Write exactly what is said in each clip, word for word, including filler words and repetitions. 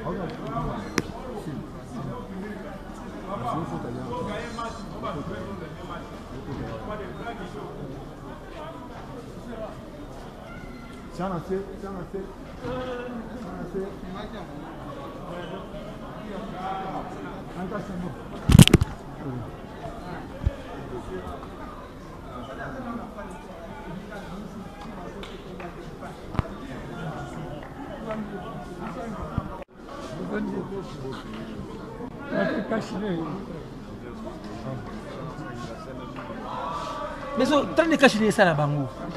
Tiens, la fait, tiens, la fait. Tiens, la fait. Un tas, c'est bon. Mais so, tant de cacher ça là-bas.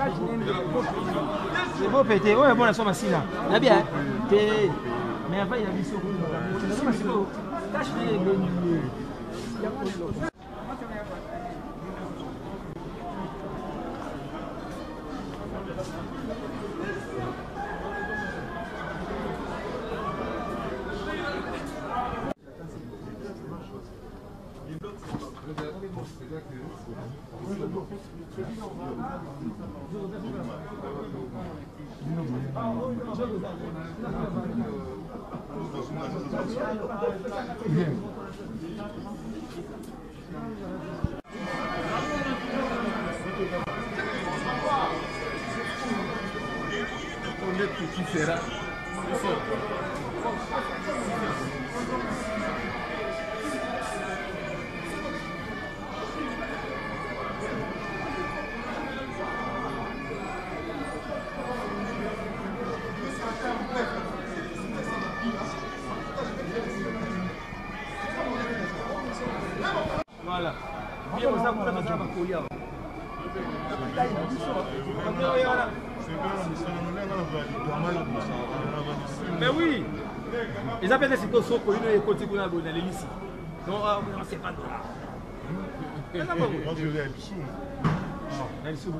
C'est beau péter. Ouais, bon, la somme assis là. Là bien. Mais après, il y a mis sur le. La somme assis là. Cacher les. Qui sera? Voilà. Bien, vous avez un peu de couillard. Mais oui, ils appellent des sites sociaux pour une côté qu'on a donné ici. Donc, on ne sait pas de là. On a le sous.